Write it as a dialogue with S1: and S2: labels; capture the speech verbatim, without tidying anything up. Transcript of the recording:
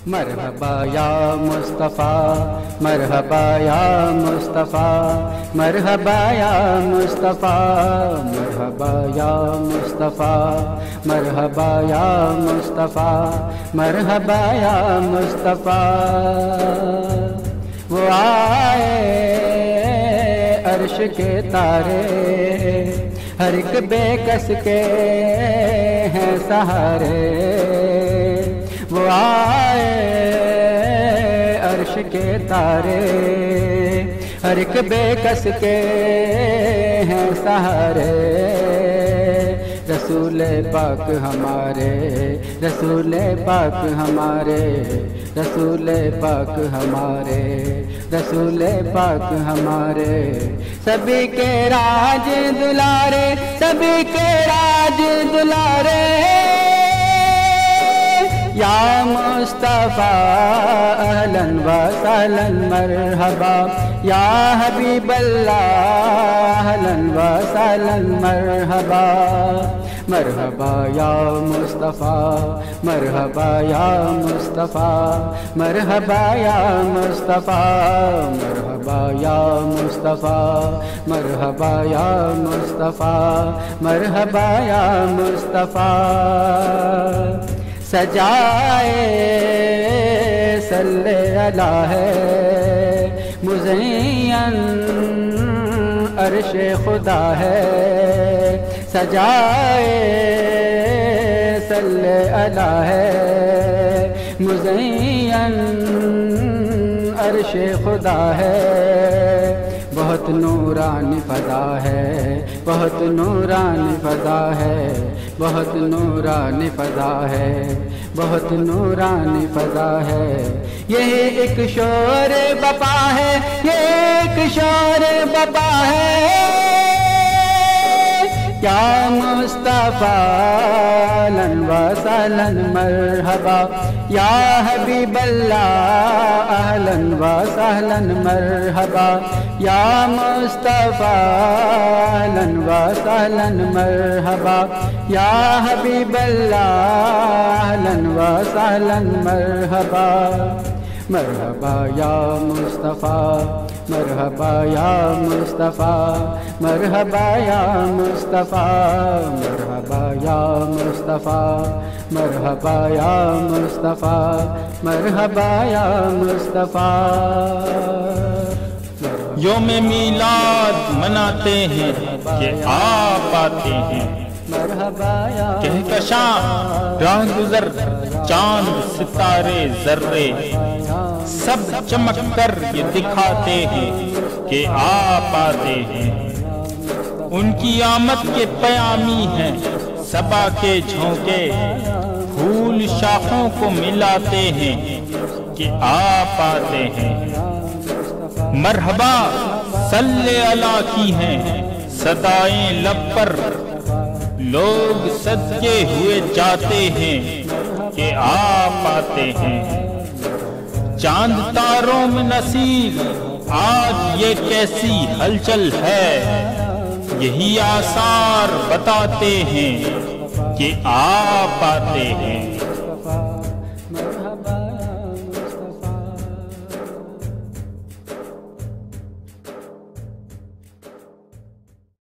S1: مرحبا یا مصطفیٰ مرحبا یا مصطفیٰ مرحبا یا مصطفیٰ مرحبا یا مصطفیٰ مرحبا یا مصطفیٰ مرحبا یا مصطفیٰ وہ آئے عرش کے تارے ہر ایک بے کس کے ہیں سہارے وہ آئے عرش کے تارے ہر ایک بے کس کے ہیں سہارے رسول پاک ہمارے رسول پاک ہمارے رسول پاک ہمارے رسول پاک ہمارے سبھی کے راج دلارے سبھی کے راج دلارے یا مصطفیٰ اہلاً و سہلاً مرحبا یا حبیب اللہ اہلاً و سہلاً مرحبا مرحبا یا مصطفیٰ مرحبا یا مصطفیٰ مرحبا یا مصطفیٰ مرحبا یا مصطفیٰ مرحبا یا مصطفیٰ مرحبا یا مصطفیٰ سجائے صلی اللہ ہے مزین عرش خدا ہے سجائے صلی اللہ ہے مزین عرش خدا ہے بہت نورانی فضا ہے بہت نورانی فضا ہے بہت نورانی فضا ہے بہت نورانی فضا ہے یہ ایک شور بپا ہے یہ ایک شور بپا ہے یا مصطفیٰ اہلاً و سہلاً مرحبا یا حبیب اللہ اہلاً و سہلاً مرحبا یا مصطفیٰ اہلاً و سہلاً مرحبا یا حبیب اللہ اہلاً و سہلاً مرحبا مرحبا یا مصطفیٰ مرحبا یا مصطفیٰ مرحبا یا مصطفیٰ مرحبا یا مصطفیٰ مرحبا یا مصطفیٰ مرحبا یا مصطفیٰ
S2: یوم میلاد مناتے ہیں کہ آپ آتے ہیں کہکشاں راہ گزر چاند ستارے ذرے سب چمک کر یہ دکھاتے ہیں کہ آپ آتے ہیں ان کی آمد کے پیامی ہیں صبا کے جھونکے پھول شاخوں کو ملاتے ہیں کہ آپ آتے ہیں مرحبا صلی اللہ کی ہیں صدائیں لب پر لوگ صدقے ہوئے جاتے ہیں کہ آپ آتے ہیں چاند تاروں میں نصیب آج یہ کیسی ہلچل ہے یہی آثار بتاتے ہیں کہ آپ آتے ہیں